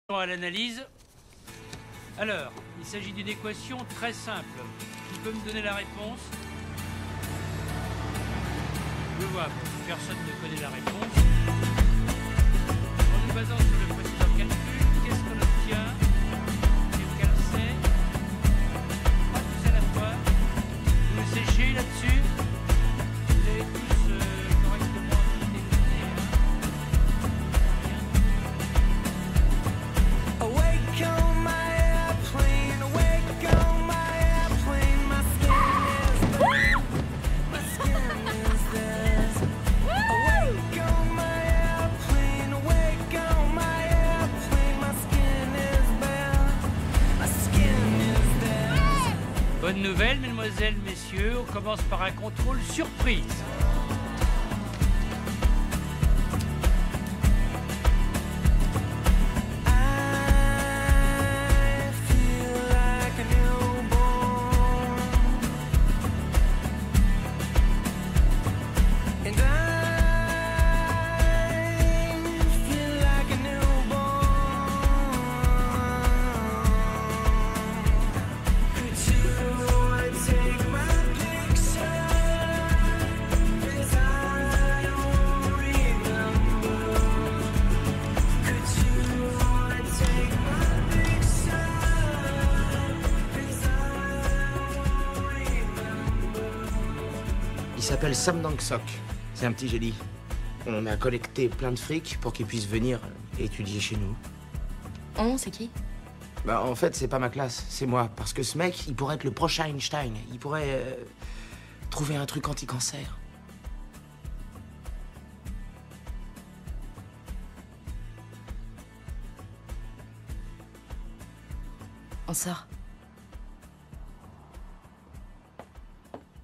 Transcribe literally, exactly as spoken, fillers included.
À l'analyse. Alors, il s'agit d'une équation très simple. Qui peut me donner la réponse? Je vois, personne ne connaît la réponse. En nous basant sur le précédent calcul, qu'est-ce qu'on obtient? Et qu'elle sait? Pas tous à la fois. Vous me séchez là-dessus? Vous avez tous euh, correctement décliné, hein? Bonne nouvelle, mesdemoiselles, messieurs, on commence par un contrôle surprise. Il s'appelle Sam Dangsok. C'est un petit génie. On a collecté plein de fric pour qu'il puisse venir étudier chez nous. On, c'est qui? Bah, en fait, c'est pas ma classe, c'est moi. Parce que ce mec, il pourrait être le prochain Einstein. Il pourrait euh, trouver un truc anti-cancer. On sort.